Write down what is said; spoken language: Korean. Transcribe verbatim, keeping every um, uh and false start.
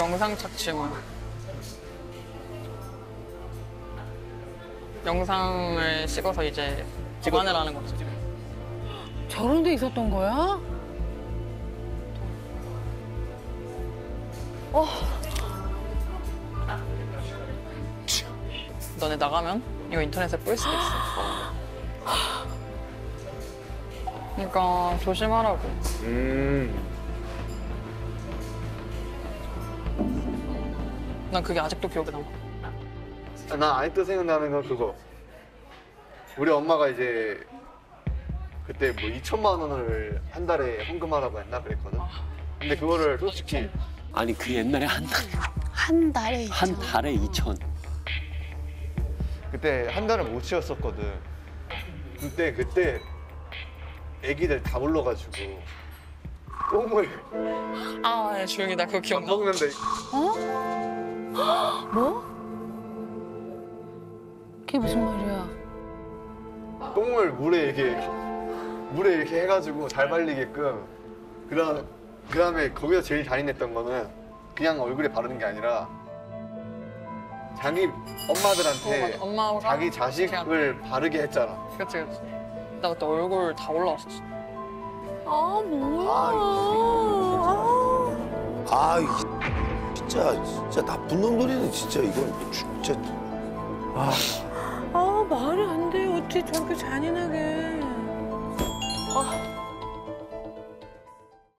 영상 착취물. 영상을 찍어서 이제 보관을 하는 거죠. 저런 데 있었던 거야? 너네 나가면 이거 인터넷에 뿌릴 수도 있어. 그러니까 조심하라고. 음. 난 그게 아직도 기억에 남아. 나 아직도 생각나는 건 그거. 우리 엄마가 이제 그때 뭐 이천만 원을 한 달에 헌금하라고 했나 그랬거든. 근데 그거를 솔직히 아니 그 옛날에 한 달에 한 달에 한 달에 이천. 그때 한 달을 못 쉬었었거든. 그때 그때 애기들 다 불러가지고 똥을 아, 예, 조용히 나 그거 안 기억나. 먹는데 뭐? 그게 무슨 말이야? 똥을 물에 이렇게 물에 이렇게 해가지고 잘 발리게끔. 그다음 그다음에 거기서 제일 잔인했던 거는 그냥 얼굴에 바르는 게 아니라 자기 엄마들한테 어, 맞아. 엄마가 자기 자식을 바르게 했잖아. 그치, 그치. 나 그때 얼굴 다 올라왔었어. 아 뭐야? 아, 이 진짜 진짜 나쁜 놈들이네 진짜 이건 진짜. 아, 아 말이 안 돼. 어떻게 저렇게 잔인하게? 아,